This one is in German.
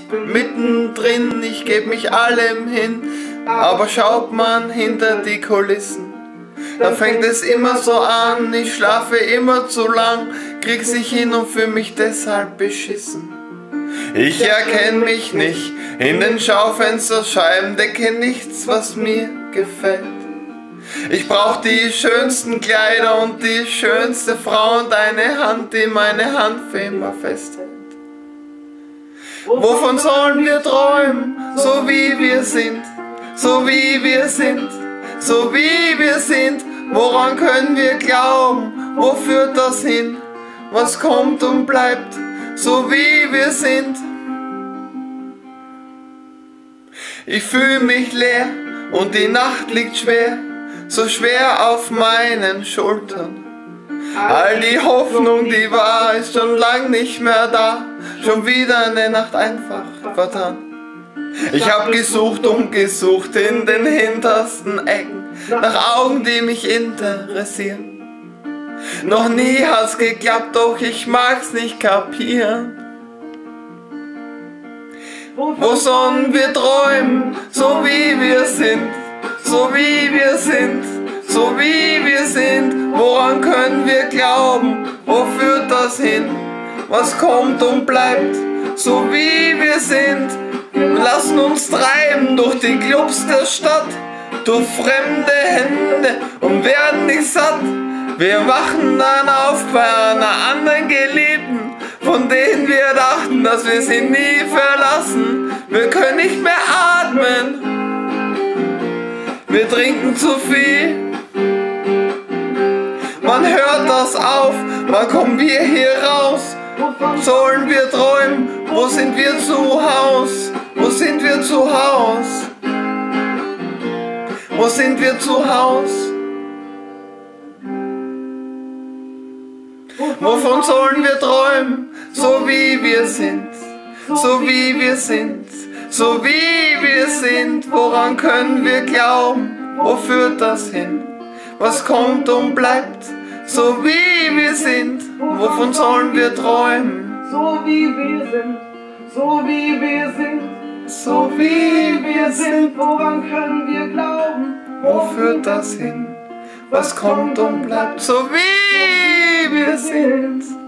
bin mittendrin, ich geb mich allem hin. Aber schaut man hinter die Kulissen, da fängt es immer so an, ich schlafe immer zu lang, krieg's nicht hin und fühl mich deshalb beschissen. Ich erkenn mich nicht in den Schaufensterscheiben, decke nichts, was mir gefällt. Ich brauch die schönsten Kleider und die schönste Frau und eine Hand, die meine Hand für immer festhält. Wovon sollen wir träumen, so wie wir sind, so wie wir sind, so wie wir sind? Woran können wir glauben, wo führt das hin? Was kommt und bleibt, so wie wir sind? Ich fühle mich leer und die Nacht liegt schwer, so schwer auf meinen Schultern. All die Hoffnung, die war, ist schon lang nicht mehr da, schon wieder eine Nacht einfach vertan. Ich hab gesucht und gesucht in den hintersten Ecken, nach Augen, die mich interessieren. Noch nie hat's geklappt, doch ich mag's nicht kapieren. Wo sollen wir träumen, so wie wir sind, so wie wir sind, so wie wir sind? Woran können wir glauben, wo führt das hin? Was kommt und bleibt, so wie wir sind? Wir lassen uns treiben durch die Clubs der Stadt, durch fremde Hände und werden nicht satt. Wir wachen dann auf bei einer anderen Geliebten, von denen wir dachten, dass wir sie nie verlassen. Wir können nicht mehr atmen, wir trinken zu viel. Wann hört das auf, wann kommen wir hier raus? Sollen wir träumen, wo sind wir zu Haus? Wo sind wir zu Haus? Wo sind wir zu Haus? Wovon sollen wir träumen, so wie wir sind, so wie wir sind, so wie wir sind? Woran können wir glauben, wo führt das hin? Was kommt und bleibt, so wie wir sind? Wovon sollen wir träumen? So wie wir sind, so wie wir sind, so wie wir sind. woran können wir glauben? Wo führt das hin? Was kommt und bleibt, so wie wir sind?